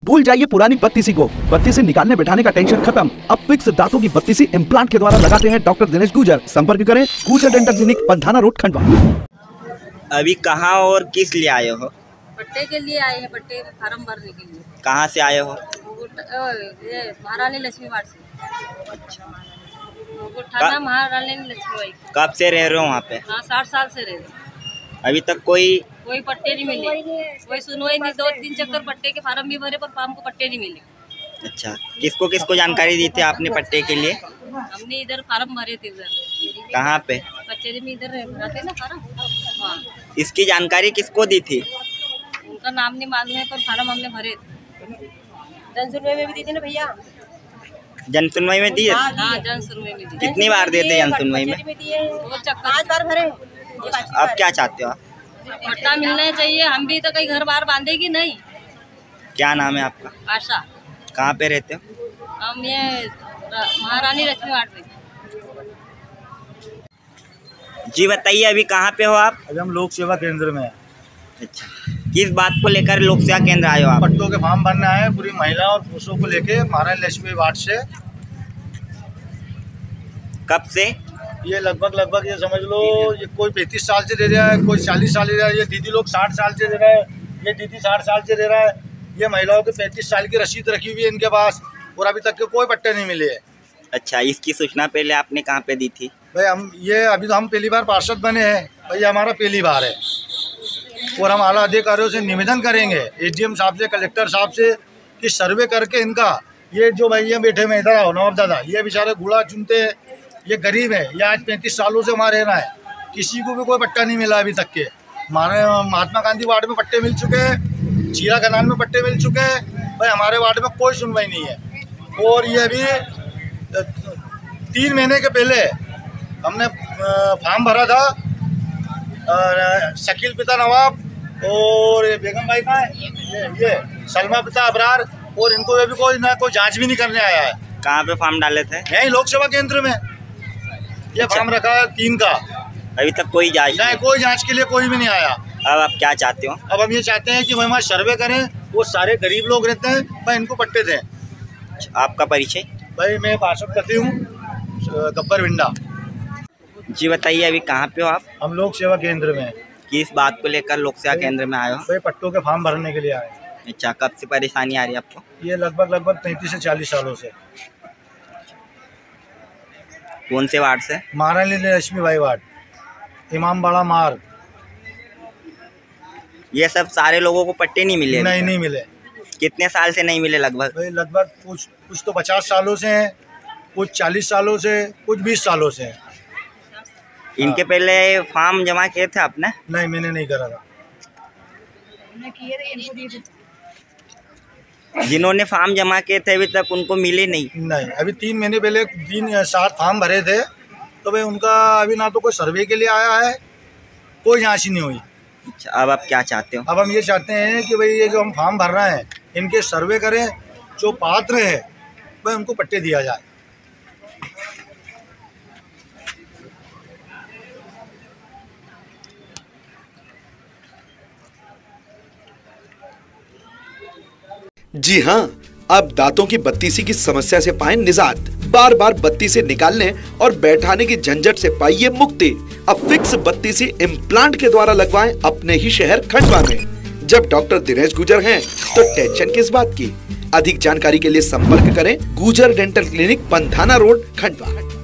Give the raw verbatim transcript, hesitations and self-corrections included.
भूल जाइए पुरानी बत्तीसी को, बत्तीसी निकालने बैठाने का टेंशन खत्म। अब फिक्स दांतों की बत्तीसी इम्प्लांट के द्वारा लगाते हैं डॉक्टर दिनेश गुजर। संपर्क करें Gujar dental clinic, Pandhana road, Khandwa. अभी कहाँ और किस लिए आए हो? पट्टे के लिए आए हैं, पट्टे फार्म भरने के लिए। कहाँ से आए हो? ये महारानी लक्ष्मी वार्ड से। अच्छा। थाना महारानी लक्ष्मी वार्ड। कब से रह रहे हो वहाँ पे? हाँ, साठ साल से रह रहे। अभी तक कोई कोई पट्टे नहीं मिले, कोई सुनवाई नहीं। दो तीन चक्कर पट्टे के फार्म भी भरे पर फार्म को पट्टे नहीं मिले। अच्छा, किसको किसको जानकारी दी थी आपने पट्टे के लिए? हमने इधर फार्म भरे थे, उधर। कहाँ पे? कचहरी में इधर भरते ना फार्म। हाँ। इसकी जानकारी किसको दी थी? उनका नाम नहीं मालूम है, पर फार्म हमने भरे थे। जन सुनवाई में भी दी थी ना भैया। जन सुनवाई में दी? हाँ, जन सुनवाई में दी। कितनी बार देते जन सुनवाई में? दो चक्कर, पाँच बार भरे। अब क्या चाहते हो आप? पट्टा मिलना चाहिए। हम भी तो कहीं घर बार बांधेगी नहीं। क्या नाम है आपका? आशा। कहाँ पे रहते हो? हम ये महारानी लक्ष्मी वार्ड में। जी बताइए, अभी कहाँ पे हो आप? अभी हम लोक सेवा केंद्र में हैं। अच्छा, किस बात को लेकर लोक सेवा केंद्र आए हो आप? पट्टों के फॉर्म भरने आए हैं, पूरी महिला और पुरुषों को लेके महारानी लक्ष्मी वार्ड से। कब से? ये लगभग लगभग ये समझ लो, ये कोई पैंतीस साल से दे रहा है, कोई चालीस साल दे रहा है, ये दीदी लोग साठ साल से दे रहा है, ये दीदी साठ साल से दे रहा है। ये महिलाओं के पैंतीस साल की रसीद रखी हुई है इनके पास, और अभी तक के कोई पट्टे नहीं मिले है। अच्छा, इसकी सूचना पहले आपने कहाँ पे दी थी? भाई हम ये अभी तो हम पहली बार पार्षद बने हैं भाई, हमारा पहली बार है। और हम आला अधिकारियों से निवेदन करेंगे, एसडीएम साहब से, कलेक्टर साहब से, कि सर्वे करके इनका, ये जो भैया बैठे में इधर आओ नवाब दादा, ये बेचारे घोड़ा चुनते हैं, ये गरीब है, ये आज पैंतीस सालों से वहाँ रहना है, किसी को भी कोई पट्टा नहीं मिला अभी तक के। हमारे महात्मा गांधी वार्ड में पट्टे मिल चुके हैं, चीरा खदान में पट्टे मिल चुके हैं, भाई हमारे वार्ड में कोई सुनवाई नहीं है। और ये अभी तीन महीने के पहले हमने फॉर्म भरा था, शकील पिता नवाब और बेगम भाई का ये, ये सलमा पिता अबरार, और इनको अभी कोई ना कोई जांच भी नहीं करने आया है। कहाँ पे फॉर्म डाले थे? यही लोक सेवा केंद्र में ये अच्छा। फॉर्म रखा है तीन का, अभी तक कोई जांच नहीं, कोई जांच के लिए कोई भी नहीं आया। अब आप क्या चाहते हो? अब हम ये चाहते हैं कि वह हमारा सर्वे करें, वो सारे गरीब लोग रहते हैं, भाई इनको पट्टे दें। आपका परिचय? भाई मैं पार्षद पति हूँ, गब्बर विंडा। जी बताइए, अभी कहाँ पे हो आप? हम लोक सेवा केंद्र में। किस बात को लेकर लोक सेवा केंद्र में आए हो? भाई पट्टों के फॉर्म भरने के लिए आए। अच्छा, कब से परेशानी आ रही है आपको? ये लगभग लगभग पैंतीस से चालीस सालों से। कौन से वार्ड से? महारानी लक्ष्मी बाई वार्ड, इमामबाड़ा मार्ग। ये सब सारे लोगों को पट्टे नहीं मिले? नहीं नहीं मिले। कितने साल से नहीं मिले? लगभग भाई लगभग कुछ कुछ तो पचास सालों से हैं, कुछ चालीस सालों से, कुछ बीस सालों से हैं। इनके पहले फॉर्म जमा किए थे आपने? नहीं, मैंने नहीं करा था। जिन्होंने फॉर्म जमा किए थे अभी तक उनको मिले नहीं? नहीं, अभी तीन महीने पहले तीन सात फॉर्म भरे थे, तो भाई उनका अभी ना तो कोई सर्वे के लिए आया है, कोई जांच ही नहीं हुई। अच्छा, अब आप क्या चाहते हो? अब हम ये चाहते हैं कि भाई ये जो हम फॉर्म भर रहे हैं, इनके सर्वे करें, जो पात्र है भाई उनको पट्टे दिया जाए। जी हाँ, अब दांतों की बत्तीसी की समस्या से पाएं निजात। बार बार बत्तीसी निकालने और बैठाने की झंझट से पाइए मुक्ति। अब फिक्स बत्तीसी इम्प्लांट के द्वारा लगवाएं अपने ही शहर खंडवा में। जब डॉक्टर दिनेश गुजर हैं, तो टेंशन किस बात की। अधिक जानकारी के लिए संपर्क करें Gujar dental clinic, Pandhana road, Khandwa.